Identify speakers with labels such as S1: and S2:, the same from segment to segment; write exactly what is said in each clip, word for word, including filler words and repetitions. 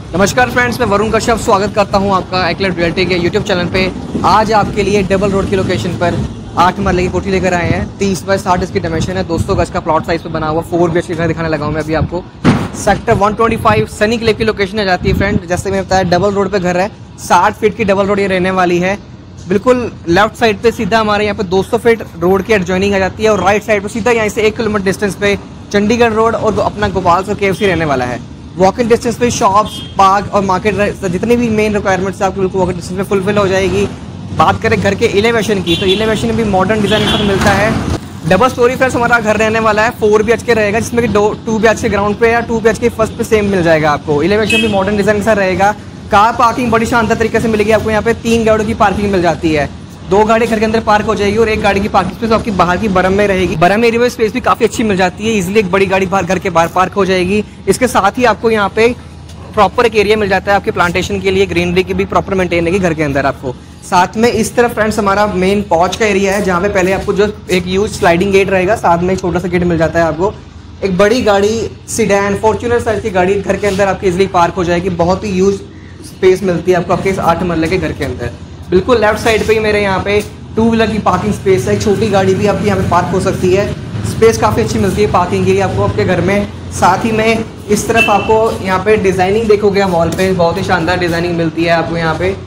S1: नमस्कार फ्रेंड्स, मैं वरुण कश्यप स्वागत करता हूं आपका एक्लेट रियल्टी के यूट्यूब चैनल पे। आज आपके लिए डबल रोड की लोकेशन पर आठ मरले की कोठी लेकर आए हैं। तीस बाय साठ इसकी डायमेंशन है, दो सौ गज का प्लॉट साइज पे बना हुआ फोर बी एच के घर दिखाने लगा हूं मैं अभी आपको। सेक्टर एक सौ पच्चीस सनी क्लेव की लोकेशन आ जाती है फ्रेंड। जैसे मैंने बताया डबल रोड पे घर है, साठ फीट की डबल रोड ये रहने वाली है। बिल्कुल लेफ्ट साइड पे सीधा हमारे यहाँ पे दो सौ फीट रोड की एडजॉइनिंग आ जाती है और राइट साइड पे सीधा यहाँ से एक किलोमीटर डिस्टेंस पे चंडीगढ़ रोड और अपना गोपालपुर केएफसी रहने वाला है। वॉकिंग डिस्टेंस पे शॉप्स, पार्क और मार्केट जितनी भी मेन रिक्वायरमेंट्स है आपको बिल्कुल वॉकिंग डिस्टेंस पे फुलफिल हो जाएगी। बात करें घर के एलिवेशन की, तो एलिवेशन में भी मॉडर्न डिजाइन के साथ मिलता है। डबल स्टोरी फ्रेंड्स हमारा घर रहने वाला है, फोर बी एच के रहेगा, जिसमें कि दो two B H K ground पे या two B H K first पे सेम मिल जाएगा आपको। एलिवेशन भी मॉडर्न डिजाइन के साथ रहेगा। कार पार्किंग बड़ी शानदार तरीके से मिलेगी आपको। यहाँ पे तीन गाड़ियों की पार्किंग मिल जाती है, दो गाड़ी घर के अंदर पार्क हो जाएगी और एक गाड़ी की पार्किंग स्पेस आपकी बाहर की बरम में रहेगी। बरम एरिया में स्पेस भी काफी अच्छी मिल जाती है, इजिली एक बड़ी गाड़ी बाहर घर के बाहर पार्क हो जाएगी। इसके साथ ही आपको यहाँ पे प्रॉपर एक एरिया मिल जाता है आपके प्लांटेशन के लिए, ग्रीनरी की भी प्रॉपर मेंटेन रहेगी घर के अंदर आपको। साथ में इस तरफ फ्रेंड्स हमारा मेन पॉच का एरिया है, जहाँ पे पहले आपको जो एक यूज स्लाइडिंग गेट रहेगा, साथ में एक छोटा सा गेट मिल जाता है आपको। एक बड़ी गाड़ी सिडैन फॉर्च्यूनर साइज की गाड़ी घर के अंदर आपकी इजिली पार्क हो जाएगी। बहुत ही यूज स्पेस मिलती है आपको आपके इस आठ मरले के घर के अंदर। बिल्कुल लेफ्ट साइड पे ही मेरे यहाँ पे टू व्हीलर की पार्किंग स्पेस है, एक छोटी गाड़ी भी आपकी यहाँ पे पार्क हो सकती है। स्पेस काफ़ी अच्छी मिलती है पार्किंग के लिए आपको आपके घर में। साथ ही में इस तरफ आपको यहाँ पे डिजाइनिंग देखोगे वॉल पे, बहुत ही शानदार डिजाइनिंग मिलती है आपको यहाँ पे।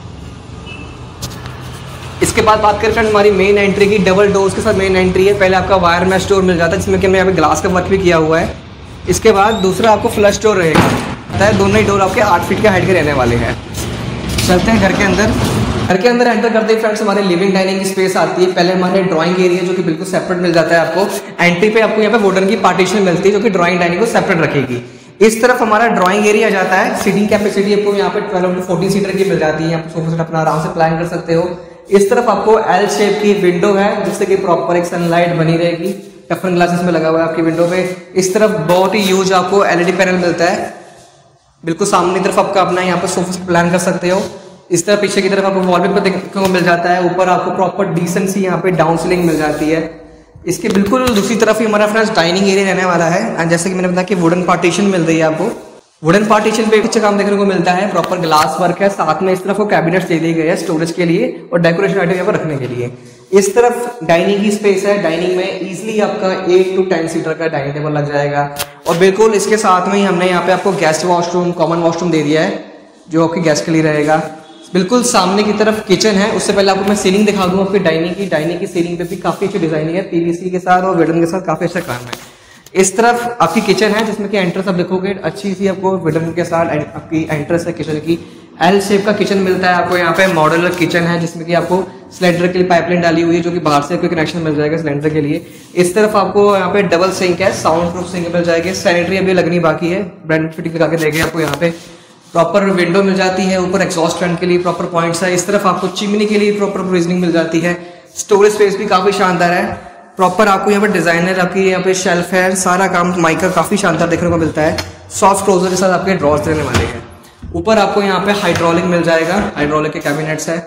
S1: इसके बाद बात करें फ्रेंड हमारी मेन एंट्री की, डबल डोर्स के साथ मेन एंट्री है। पहले आपका वायर मैश डोर मिल जाता है, जिसमें कि हमने यहाँ पे ग्लास का वर्क भी किया हुआ है। इसके बाद दूसरा आपको फ्लश डोर रहेगा, दोनों ही डोर आपके आठ फीट के हाइट के रहने वाले हैं। चलते हैं घर के अंदर। घर के अंदर एंटर करते ही फ्रेंड्स हमारे लिविंग डाइनिंग की स्पेस आती है। पहले हमारे ड्राइंग एरिया जो कि बिल्कुल सेपरेट मिल जाता है आपको। एंट्री पे आपको यहाँ पे वुडन की पार्टीशन मिलती है जो कि ड्राइंग डाइनिंग को सेपरेट रखेगी। इस तरफ हमारा ड्राइंग एरिया आ जाता है। सीटिंग कैपेसिटी आपको यहाँ पे ट्वेल्व टू फोर्टीन सीटर की मिल जाती है, यहाँ पे सोफा सेट अपना आराम से प्लान कर सकते हो। इस तरफ आपको एल शेप की विंडो है, जिससे कि प्रॉपर एक सनलाइट बनी रहेगी। टफन ग्लासेस में लगा हुआ है आपकी विंडो पे। इस तरफ बहुत ही यूज आपको एलईडी पैनल मिलता है। बिल्कुल सामने तरफ आपका अपना यहाँ पे सोफा सेट प्लान कर सकते हो। इस तरह पीछे की तरफ आपको वॉलपेपर देखने को मिल जाता है। ऊपर आपको प्रॉपर डिसेंट सी यहाँ पे डाउन सीलिंग मिल जाती है। इसके बिल्कुल दूसरी तरफ ही हमारा फ्रेंड्स डाइनिंग एरिया रहने वाला है। एंड जैसे कि मैंने बताया कि वुडन पार्टीशन मिल रही है आपको। वुडन पार्टीशन पे अच्छा काम देखने को मिलता है, प्रॉपर ग्लास वर्क है। साथ में इस तरफ को कैबिनेट्स दे दिए गए हैं स्टोरेज के लिए और डेकोरेशन आइटम यहाँ पर रखने के लिए। इस तरफ डाइनिंग की स्पेस है। डाइनिंग में इजिली आपका एट टू टेन सीटर का डाइनिंग टेबल लग जाएगा। और बिल्कुल इसके साथ में ही हमने यहाँ पे आपको गेस्ट वॉशरूम, कॉमन वॉशरूम दे दिया है, जो आपके गेस्ट के लिए रहेगा। बिल्कुल सामने की तरफ किचन है। उससे पहले आपको मैं सीलिंग दिखा दूं आपकी डाइनिंग की। डाइनिंग की सीलिंग पे भी काफी अच्छी डिजाइनिंग है, पीवीसी के साथ और वुडन के साथ काफी अच्छा काम है। इस तरफ आपकी किचन है, जिसमें कि एंट्रेंस आप देखोगे अच्छी सी आपको वुडन के साथ आपकी एंट्रेंस है किचन की। एल शेप का किचन मिलता है आपको यहाँ पे। मॉड्यूलर किचन है, जिसमें कि आपको सिलेंडर के लिए पाइपलाइन डाली हुई है, जो कि बाहर से कोई कनेक्शन मिल जाएगा सिलेंडर के लिए। इस तरफ आपको यहाँ पे डबल सिंक है, साउंड प्रूफ सिंक मिल जाएगी। सैनिटरी अभी लगनी बाकी है, ब्रांड फिटिंग लगा के देंगे आपको। यहाँ पे प्रॉपर विंडो मिल जाती है, ऊपर एग्जॉस्ट फैन के लिए प्रॉपर पॉइंट्स है। इस तरफ आपको चिमनी के लिए प्रॉपर प्रोविजनिंग मिल जाती है। स्टोरेज स्पेस भी काफी शानदार है। प्रॉपर आपको यहाँ पे डिजाइनर आपकी यहाँ पे शेल्फ है, सारा काम माइका काफी शानदार देखने को मिलता है। सॉफ्ट क्लोजर के साथ आपके ड्रॉर्स रहने वाले हैं। ऊपर आपको यहाँ पे हाइड्रोलिक मिल जाएगा, हाइड्रोलिक के कैबिनेट्स है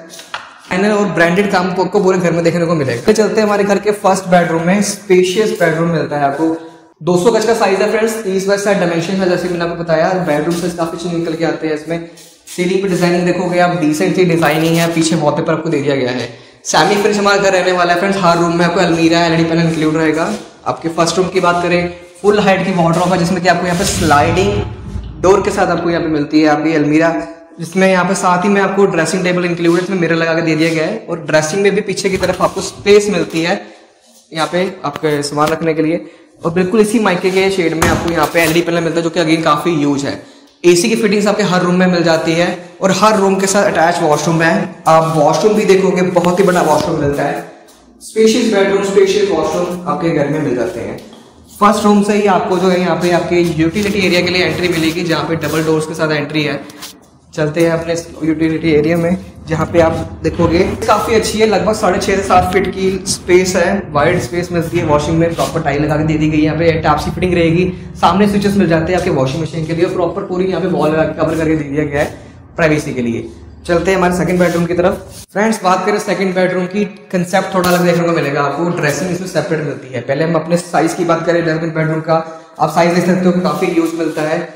S1: और ब्रांडेड काम आपको पूरे घर में देखने को मिलेगा। चलते हैं हमारे घर के फर्स्ट बेडरूम में। स्पेशियस बेडरूम मिलता है आपको। दो सौ गज का साइज है फ्रेंड्स, तीस बाय साठ डायमेंशन है, जैसे मैंने आपको बताया। बेडरूम से काफी अच्छे निकल के आते हैं इसमें। सीलिंग पे डिजाइनिंग देखोगे आप, डिसेंट सी डिजाइनिंग है। पीछे वॉलपेपर आपको दे दिया गया है। सेमी फिनिश हमारा घर रहने वाला है फ्रेंड्स। हर रूम में आपको अलमीरा एलईडी पैनल इंक्लूड रहेगा। आपके फर्स्ट रूम की बात करें, फुल हाइट की वार्डरोब है, जिसमें कि आपको यहाँ पे स्लाइडिंग डोर के साथ आपको यहाँ पे मिलती है आपकी अलमीरा, जिसमें यहाँ पे साथ ही में आपको ड्रेसिंग टेबल इंक्लूड है, इसमें मिरर लगा के दे दिया गया है। और ड्रेसिंग में भी पीछे की तरफ आपको स्पेस मिलती है यहाँ पे आपके सामान रखने के लिए। और बिल्कुल इसी माइके के शेड में आपको यहाँ पे एलईडी पैनल मिलता है, जो कि अगेन काफी यूज है। एसी की फिटिंग्स आपके हर रूम में मिल जाती है और हर रूम के साथ अटैच वॉशरूम है। आप वॉशरूम भी देखोगे, बहुत ही बड़ा वॉशरूम मिलता है। स्पेशियस बेडरूम, स्पेशियस वॉशरूम आपके घर में मिल जाते हैं। फर्स्ट रूम से ही आपको जो है यहाँ पे आपके यूटिलिटी एरिया के लिए एंट्री मिलेगी, जहाँ पे डबल डोर्स के साथ एंट्री है। चलते हैं अपने यूटिलिटी एरिया में, जहाँ पे आप देखोगे काफी अच्छी है। लगभग साढ़े छह से सात फीट की स्पेस है, वाइड स्पेस मिलती है। वॉशिंग में प्रॉपर टाइल लगा के दे दी गई है। यहाँ पे टैप सी फिटिंग रहेगी। सामने स्विचेस मिल जाते हैं आपके वॉशिंग मशीन के लिए। प्रॉपर पूरी यहाँ पे वॉल लगा के कवर करके दे दिया गया है प्राइवेसी के लिए। चलते हैं हमारे सेकंड बेडरूम की तरफ। फ्रेंड्स बात करें सेकंड बेडरूम की, कंसेप्ट थोड़ा अलग देखने को मिलेगा आपको। ड्रेसिंग इसमें सेपरेट मिलती है। पहले हम अपने साइज की बात करें सेकंड बेडरूम का, आप साइज देख सकते हो, काफी यूज मिलता है।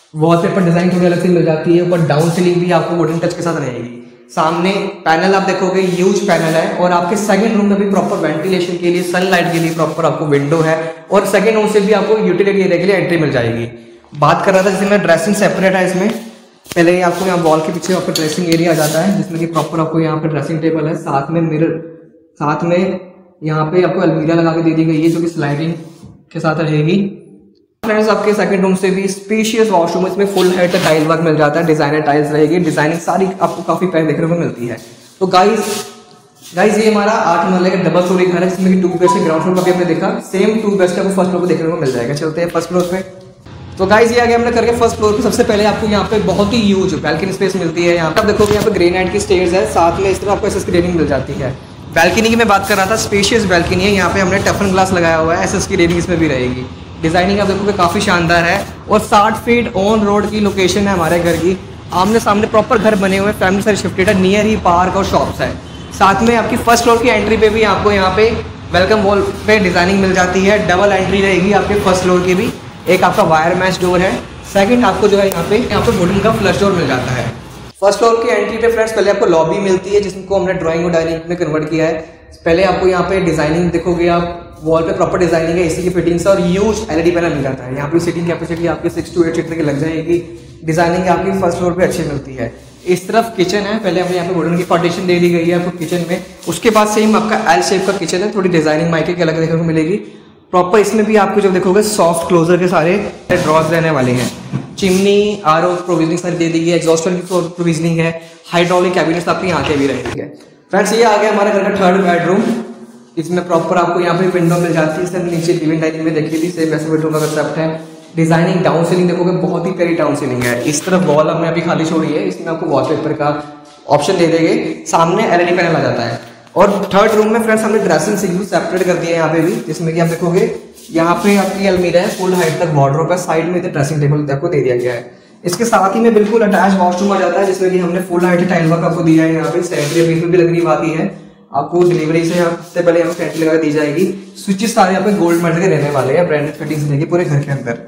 S1: वॉलपेपर डिजाइन थोड़ी अलग से मिल जाती है। ऊपर डाउन सीलिंग भी आपको वुडन टच के साथ रहेगी। सामने पैनल आप देखोगे ह्यूज पैनल है और आपके सेकंड रूम में भी प्रॉपर वेंटिलेशन के लिए, सनलाइट के लिए प्रॉपर आपको विंडो है और सेकंड रूम से भी आपको यूटिलिटी एरिया के लिए एंट्री मिल जाएगी। बात कर रहा था जिसमें ड्रेसिंग सेपरेट है। इसमें पहले आपको यहाँ वॉल के पीछे आपका ड्रेसिंग एरिया आ जाता है जिसमें कि प्रॉपर आपको यहाँ पे ड्रेसिंग टेबल है, साथ में मिरर, साथ में यहाँ पे आपको अलमीरा लगा के दे दी गई है जो कि स्लाइडिंग के साथ रहेगी। फ्रेंड्स आपके सेकंड रूम से भी स्पेशियस वॉशरूम, इसमें फुल हेड का टाइल वर्क मिल जाता है, डिजाइनर टाइल्स रहेगी, डिजाइनिंग सारी आपको काफी प्यारी देखने को मिलती है। तो गाइस गाइस ये हमारा आठ महले का डबल स्टोरी घर है जिसमें कि टू बेस्ट ग्राउंड फ्लोर पर भी आपने देखा, सेम टू बेस्ट आपको फर्स्ट फ्लोर पर देखने को मिल जाएगा। चलते हैं फर्स्ट फ्लोर पे। तो गाइस ये आगे हमने करके फर्स्ट फ्लोर पे सबसे पहले आपको यहाँ पे बहुत ही ह्यूज बैल्कनी स्पेस मिलती है। यहाँ पे आप देखोगे यहाँ पे ग्रेनाइट की स्टेयर्स है, साथ में इस तरह आपको एसएस की रेलिंग मिल जाती है। बैल्कनी की मैं बात कर रहा था, स्पेशियस बैल्कनी है। यहाँ पे हमने टफन ग्लास लगाया हुआ है, एसएस की रेलिंग इसमें भी रहेगी। डिजाइनिंग आप देखोगे काफी शानदार है और साठ फीट ऑन रोड की लोकेशन है हमारे घर की। आमने सामने प्रॉपर घर बने हुए, फैमिली सारी शिफ्टेड है, नियर ही पार्क और शॉप्स है। साथ में आपकी फर्स्ट फ्लोर की एंट्री पे भी आपको यहाँ पे वेलकम वॉल पे डिजाइनिंग मिल जाती है। डबल एंट्री रहेगी आपके फर्स्ट फ्लोर की भी। एक आपका वायर मैच डोर है, सेकंड आपको जो है यहाँ पे यहाँ पे वुडन का फ्लश डोर मिल जाता है। फर्स्ट फ्लोर की एंट्री पे फ्रेंड्स पहले आपको लॉबी मिलती है जिसको हमने ड्राइंग और डाइनिंग में कन्वर्ट किया है। पहले आपको यहाँ पे डिजाइनिंग देखोगे आप, वॉल पे प्रॉपर डिजाइनिंग है, एसी की फिटिंग से और ह्यूज एलईडी पैनल मिल जाता है। यहाँ पे सीटिंग कैपेसिटी आपकी सिक्स टू एट सीटर की लग जाएगी। डिजाइनिंग आपकी फर्स्ट फ्लोर पे अच्छी मिलती है। इस तरफ किचन है, पहले हमें यहाँ पे वुडन की पार्टीशन दे दी गई है आपको किचन में। उसके बाद सेम आपका एल शेप का किचन है, थोड़ी डिजाइनिंग माइके की अलग देखने को मिलेगी। प्रॉपर इसमें भी आपको जब देखोगे सॉफ्ट क्लोजर के सारे ड्रॉज रहने वाले हैं। चिमनी, आरओ प्रोविजनिंग सारी दे दी गई है, एग्जॉस्ट फैन की प्रोविजनिंग है, हाइड्रोलिक कैबिनेट्स आपकी यहाँ के भी रहेंगे। फ्रेंड्स ये आ गया हमारे घर का थर्ड बेडरूम। इसमें प्रॉपर आपको यहाँ पे विंडो मिल जाती है, इससे नीचे लिविंग डाइनिंग में देखी थी, सेम वैसे बेडरूम का कंसेप्ट है। डिजाइनिंग डाउन सीलिंग देखोगे बहुत ही प्यारी डाउन सीलिंग है। इस तरफ वॉल हमने अभी खाली छोड़ी है, इसमें आपको वॉलपेपर का ऑप्शन दे देंगे, सामने एलईडी पैनल आ जाता है। और थर्ड रूम में फ्रेंड्स हमने ड्रेसिंग सिंगल सेपरेट कर दिया है यहाँ पे भी, जिसमें कि आप देखोगे यहाँ पे आपकी अलमीरा है, फुल हाइट तक वार्डरोब है, साइड में ड्रेसिंग टेबल आपको दे दिया गया है। इसके साथ ही में बिल्कुल अटैच वॉशरूम आ जाता है जिसमें कि हमने फुल हाइट टाइल वर्क आपको दिया है। यहाँ पे सैनिटरी बीच में भी लगनी बाकी है, आपको डिलीवरी से हफ्ते पहले यहाँ पे लगा दी जाएगी। स्विचेस सारे यहाँ पे गोल्ड मेटल के रहने वाले हैं, ब्रांडेड फिटिंग्स देंगे पूरे घर के अंदर।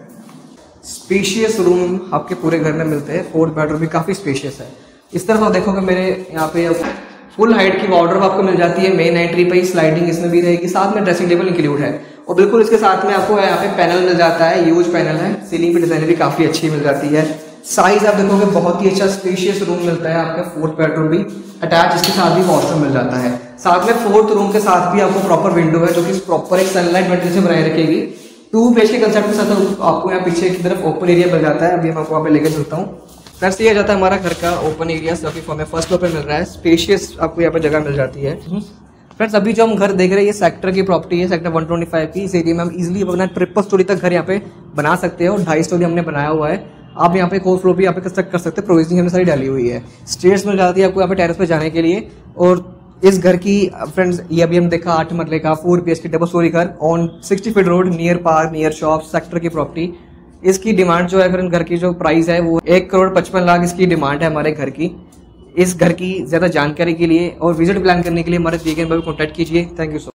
S1: स्पेशियस रूम आपके पूरे घर में मिलते हैं, फोर्थ बेडरूम भी काफी स्पेशियस है। इस तरफ आप देखोगे मेरे यहाँ पे फुल हाइट की वार्डरोब आपको मिल जाती है, मेन एंट्री पे ही स्लाइडिंग इसमें भी रहेगी, साथ में ड्रेसिंग टेबल इंक्लूड है। और बिल्कुल इसके साथ में आपको यहाँ पे पैनल मिल जाता है, ह्यूज पैनल है, सीलिंग पे डिजाइन भी काफी अच्छी मिल जाती है। साइज आप देखोगे बहुत ही अच्छा स्पेशियस रूम मिलता है आपका, फोर्थ बेडरूम भी अटैच, इसके साथ भी वॉशरूम मिल जाता है। साथ में फोर्थ रूम के साथ भी आपको प्रॉपर विंडो है जो कि प्रॉपर एक सनलाइट वेंटिलेशन बनाए रखेगी। टू बेड के कंसेप्ट के साथ आपको यहाँ पीछे की तरफ ओपन एरिया मिल जाता है। अभी मैं आपको वहाँ पे लेकर चलता हूँ। फ्रेंड्स ये जाता है हमारा घर का ओपन एरिया, जो कि हमें फर्स्ट फ्लोर पे मिल रहा है। स्पेशियस आपको यहाँ पे जगह मिल जाती है। फ्रेंड्स अभी जो हम घर देख रहे हैं ये सेक्टर की प्रॉपर्टी है, सेक्टर वन ट्वेंटी फाइव की। इस एरिया में हम इजीली अपना ट्रिपल स्टोरी तक घर यहाँ पे बना सकते हैं और ढाई स्टोरी हमने बनाया हुआ है। आप यहाँ पे फोर्थ फ्लोर भी यहाँ पे कंस्ट्रक्ट कर सकते हैं, प्रोविजनिंग हमने सारी डाली हुई है। स्टेयर्स मिल जाती है आपको यहाँ पे टेरेस पे जाने के लिए। और इस घर की फ्रेंड्स ये अभी हम देखा आठ मरले का four B H K double storey घर on sixty feet road, near park, near shop, sector की प्रॉपर्टी। इसकी डिमांड जो है फ्रेंड, घर की जो प्राइस है वो एक करोड़ पचपन लाख इसकी डिमांड है हमारे घर की। इस घर की ज्यादा जानकारी के लिए और विजिट प्लान करने के लिए हमारे वीकेंड पर कॉन्टैक्ट कीजिए। Thank you so